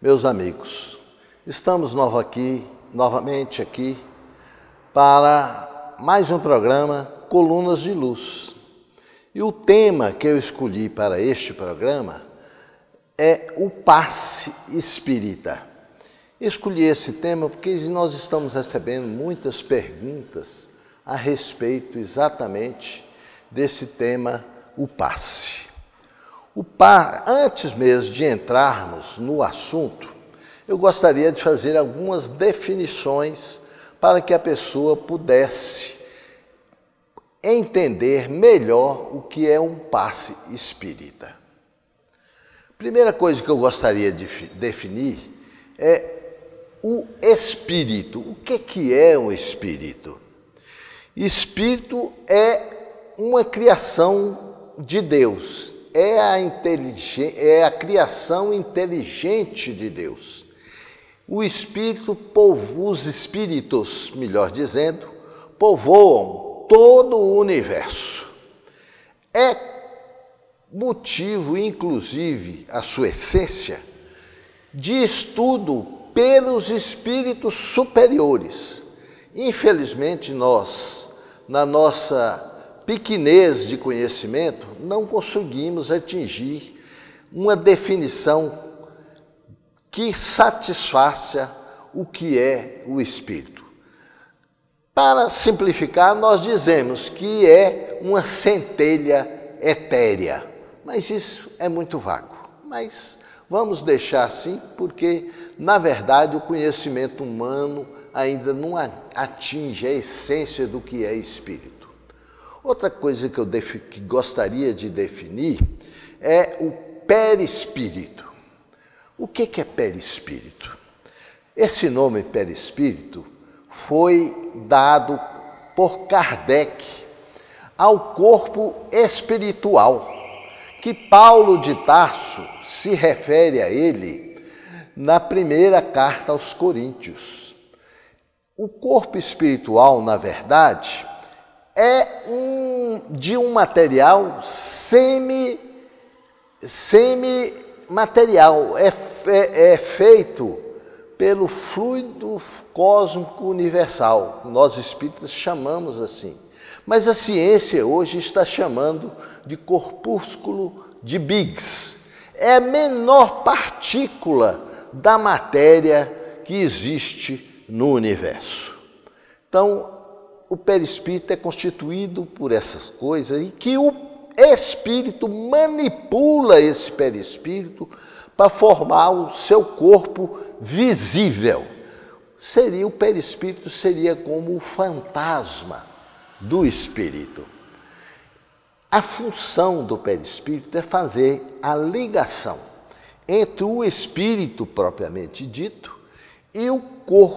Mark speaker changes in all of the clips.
Speaker 1: Meus amigos, estamos novamente aqui para mais um programa Colunas de Luz. E o tema que eu escolhi para este programa é o passe espírita. Escolhi esse tema porque nós estamos recebendo muitas perguntas a respeito exatamente desse tema, o passe. Antes mesmo de entrarmos no assunto, eu gostaria de fazer algumas definições para que a pessoa pudesse entender melhor o que é um passe espírita. Primeira coisa que eu gostaria de definir é o espírito. O que é um espírito? Espírito é uma criação de Deus. É a criação inteligente de Deus. Os espíritos, melhor dizendo, povoam todo o universo. É motivo, inclusive, a sua essência, de estudo pelos espíritos superiores. Infelizmente, nós, na nossa pequenez de conhecimento, não conseguimos atingir uma definição que satisfaça o que é o espírito. Para simplificar, nós dizemos que é uma centelha etérea, mas isso é muito vago. Mas vamos deixar assim, porque, na verdade, o conhecimento humano ainda não atinge a essência do que é espírito. Outra coisa que eu gostaria de definir é o perispírito. O que é perispírito? Esse nome perispírito foi dado por Kardec ao corpo espiritual, que Paulo de Tarso se refere a ele na primeira carta aos Coríntios. O corpo espiritual, na verdade, é de um material semi-material, é feito pelo fluido cósmico universal. Nós espíritas chamamos assim. Mas a ciência hoje está chamando de corpúsculo de Higgs. É a menor partícula da matéria que existe no universo. Então, o perispírito é constituído por essas coisas e que o espírito manipula esse perispírito para formar o seu corpo visível. O perispírito seria como o fantasma do espírito. A função do perispírito é fazer a ligação entre o espírito propriamente dito e o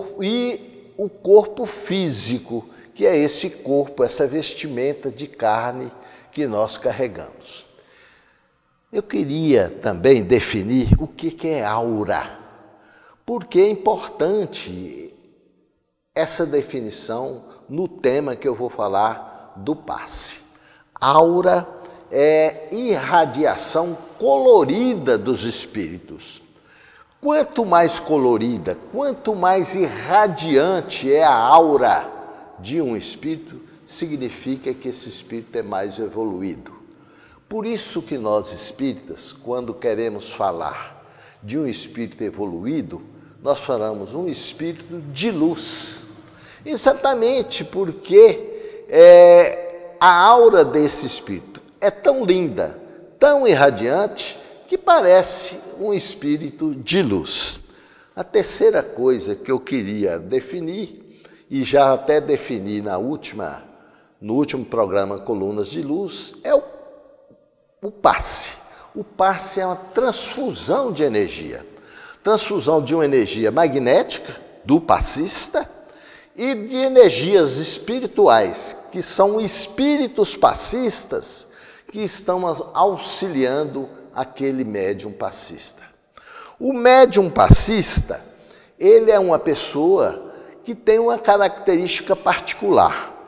Speaker 1: corpo físico, que é esse corpo, essa vestimenta de carne que nós carregamos. Eu queria também definir o que é aura, porque é importante essa definição no tema que eu vou falar do passe. Aura é irradiação colorida dos espíritos. Quanto mais colorida, quanto mais irradiante é a aura de um espírito, significa que esse espírito é mais evoluído. Por isso que nós espíritas, quando queremos falar de um espírito evoluído, nós falamos um espírito de luz. Exatamente porque a aura desse espírito é tão linda, tão irradiante, que parece um espírito de luz. A terceira coisa que eu queria definir, e já até defini no último programa Colunas de Luz, é o passe. O passe é uma transfusão de energia. Transfusão de uma energia magnética, do passista, e de energias espirituais, que são espíritos passistas, que estão auxiliando aquele médium passista. O médium passista, ele é uma pessoa que tem uma característica particular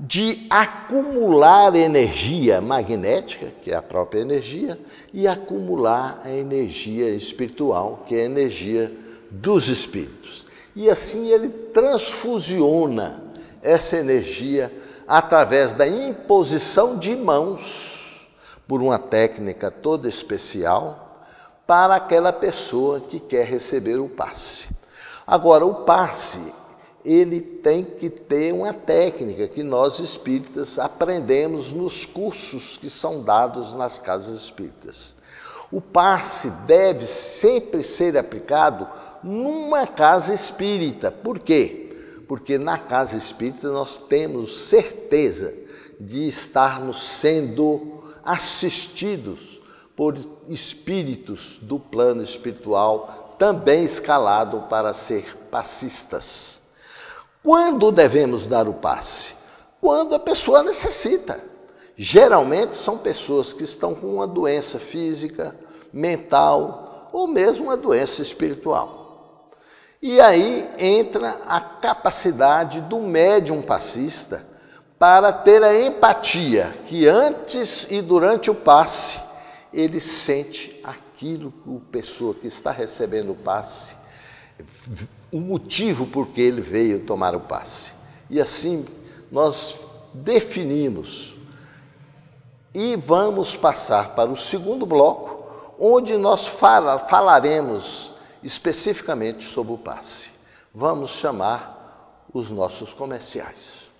Speaker 1: de acumular energia magnética, que é a própria energia, e acumular a energia espiritual, que é a energia dos espíritos. E assim ele transfusiona essa energia através da imposição de mãos, por uma técnica toda especial, para aquela pessoa que quer receber o passe. Agora, o passe, ele tem que ter uma técnica que nós espíritas aprendemos nos cursos que são dados nas casas espíritas. O passe deve sempre ser aplicado numa casa espírita. Por quê? Porque na casa espírita nós temos certeza de estarmos sendo assistidos por espíritos do plano espiritual, também escalado para ser passistas. Quando devemos dar o passe? Quando a pessoa necessita. Geralmente são pessoas que estão com uma doença física, mental ou mesmo uma doença espiritual. E aí entra a capacidade do médium passista para ter a empatia, que antes e durante o passe ele sente aquilo que a pessoa que está recebendo o passe, o motivo por que ele veio tomar o passe. E assim nós definimos e vamos passar para o segundo bloco, onde nós falaremos especificamente sobre o passe. Vamos chamar os nossos comerciais.